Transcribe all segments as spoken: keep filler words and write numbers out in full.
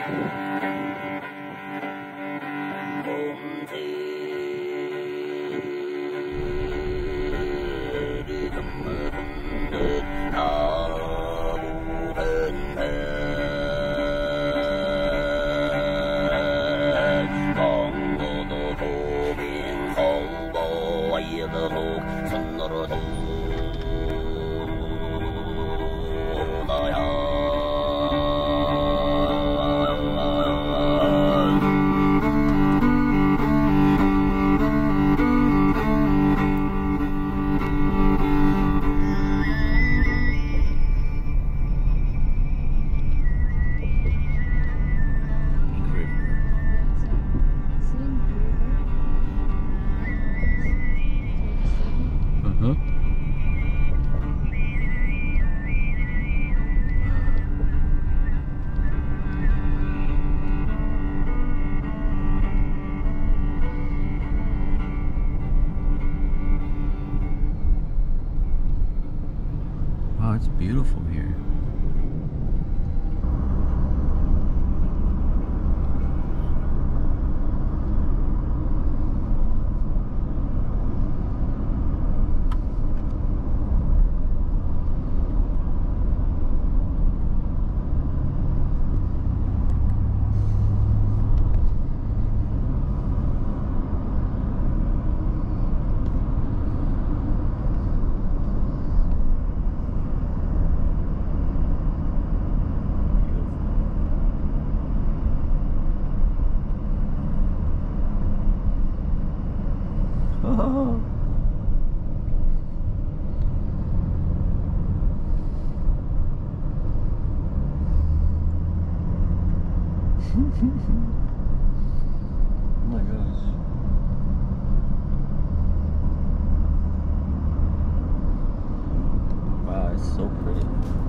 It's beautiful here. Oh. Oh my gosh. Wow, it's so pretty.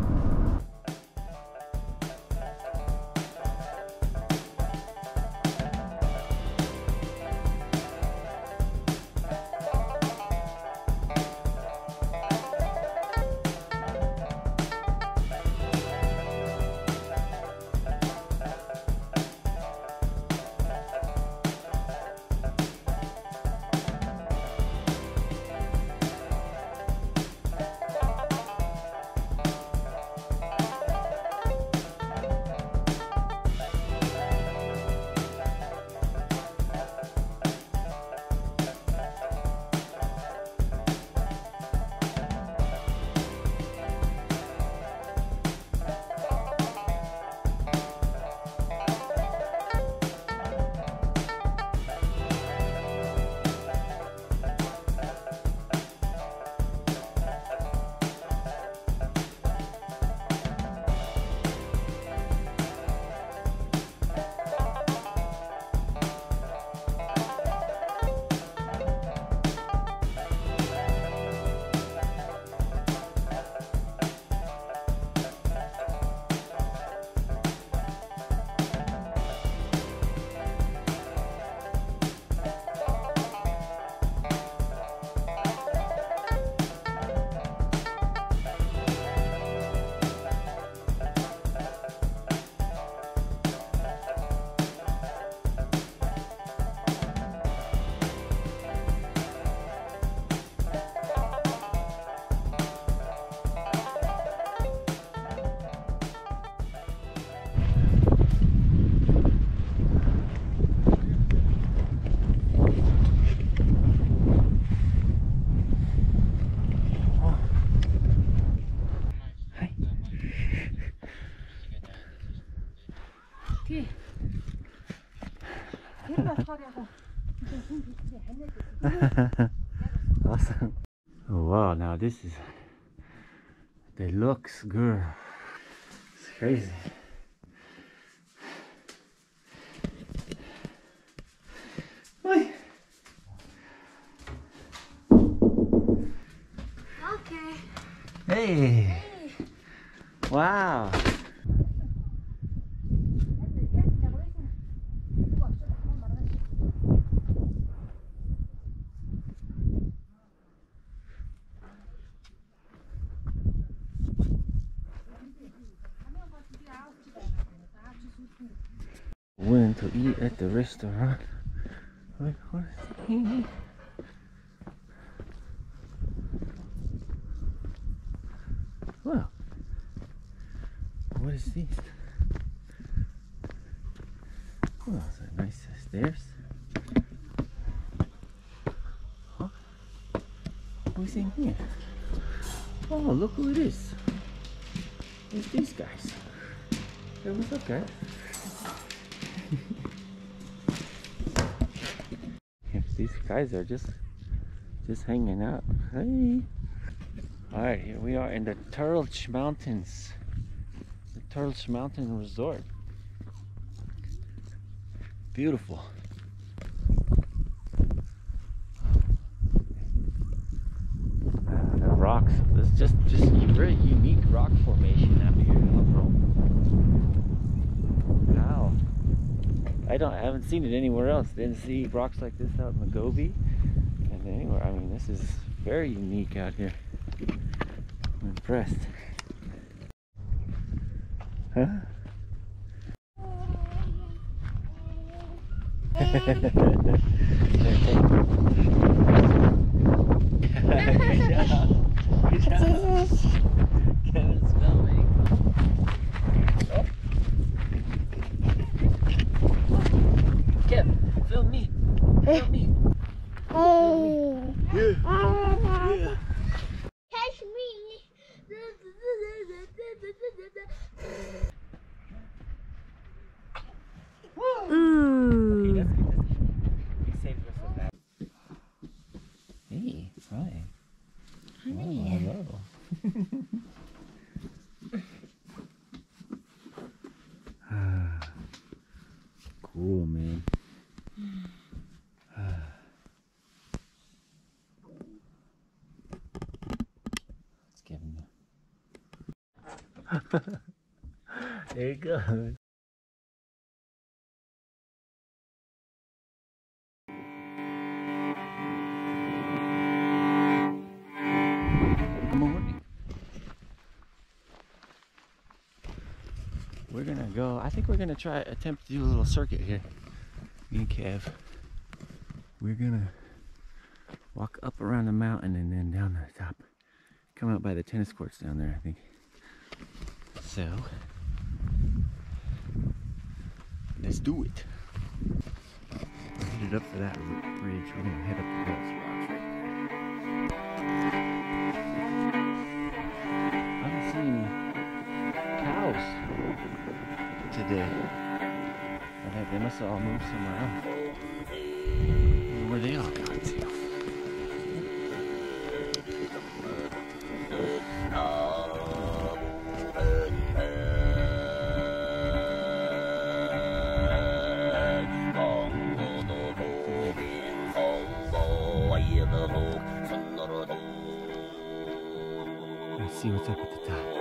Awesome. Oh wow, now this is the looks good. It's crazy. Oi. Okay. Hey. Hey. Wow. Went to eat at the restaurant. What, what is it? Well, what is this? Oh, it's a nice stairs. Huh? Who's in here? Oh, look who it is. It's these guys. Hey, what's up, guys? These guys are just just hanging out. Hey. Alright, here we are in the Terelj Mountains. The Terelj Mountain Resort. Beautiful. Uh, the rocks. It's just just a very unique rock formation out here. Wow. I don't I haven't seen it anywhere else. Didn't see rocks like this out in the Gobi. And anywhere. I mean, this is very unique out here. I'm impressed. Huh? Good job. Good job. Kevin's filming. Oh. Kevin, film me. Film me. Film me. Yeah. Yeah. Catch me. Ooh. Okay, that's good. That's good. We saved us with that. Hey, hi. Oh, hello. Cool, man. Let's give him the... There he goes. Good morning. We're gonna go, I think we're gonna try, attempt to do a little circuit here. Me and Kev. We're gonna walk up around the mountain and then down the top. Come out by the tennis courts down there, I think. So, let's do it. We're headed up to that bridge. We're gonna head up to those rocks right there. I haven't seen cows today. Okay, they must have all moved somewhere else. Where they all gone to? Let's see what's up at the top.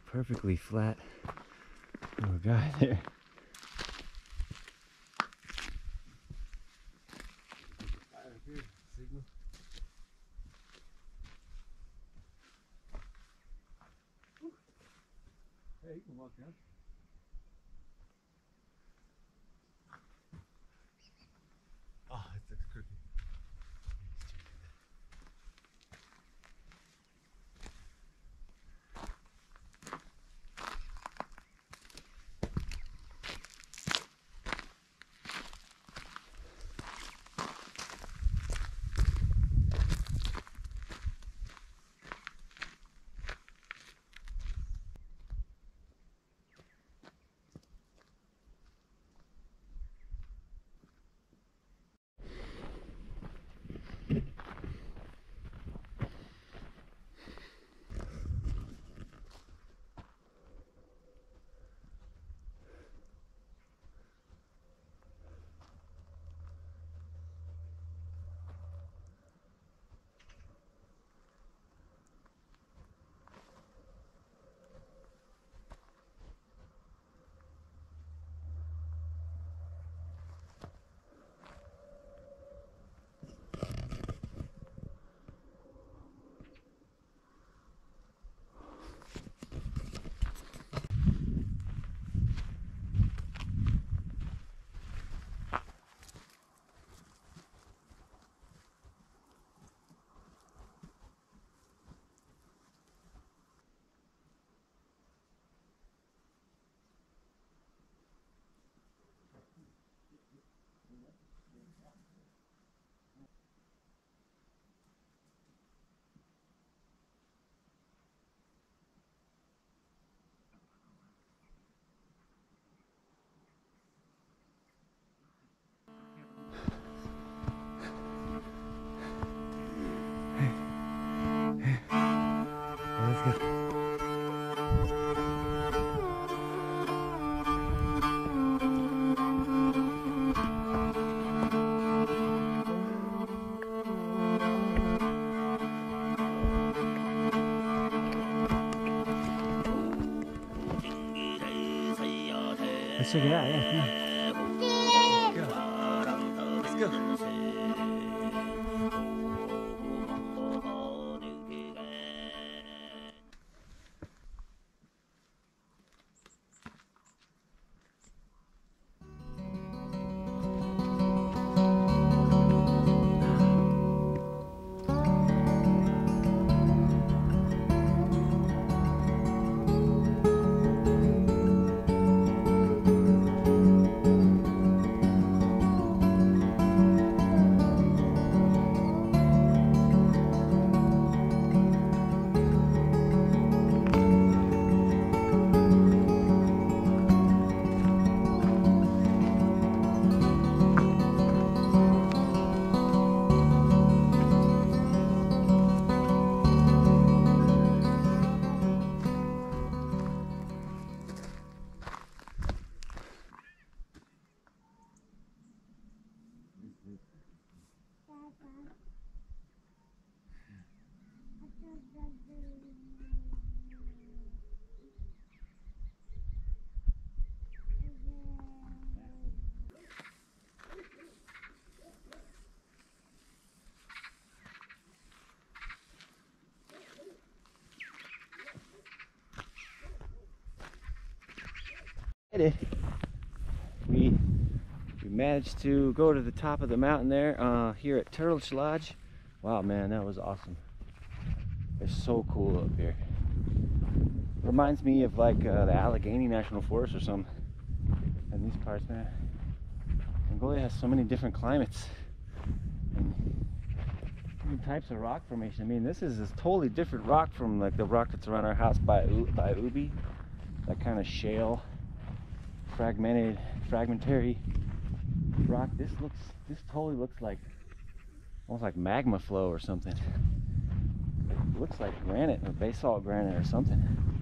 perfectly flat little guy there. Signal. Hey, you can walk down. Oh, it looks crooked. Let's go. Let's check it out, yeah. Come on. Let's go. Let's go. We we managed to go to the top of the mountain there, uh, here at Terelj Lodge. Wow, man, that was awesome. It's so cool up here. Reminds me of like uh, the Allegheny National Forest or something. And these parts, man. Mongolia has so many different climates and different types of rock formation. I mean, this is a totally different rock from like the rock that's around our house by by Ubi. That kind of shale, fragmented, fragmentary rock. This looks, this totally looks like almost like magma flow or something. It looks like granite or basalt granite or something.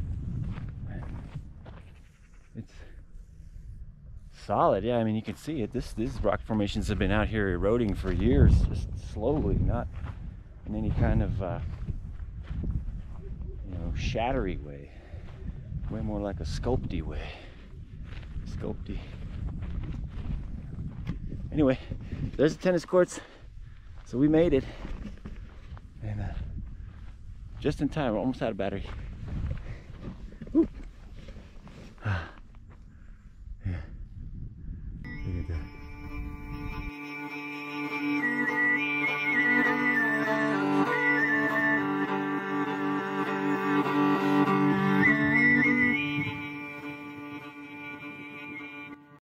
It's solid, yeah. I mean, you can see it. This these rock formations have been out here eroding for years, just slowly, not in any kind of uh, you know, shattery way. Way more like a sculpty way. Sculpty. Anyway, there's the tennis courts. So we made it. And uh, just in time, we're almost out of battery.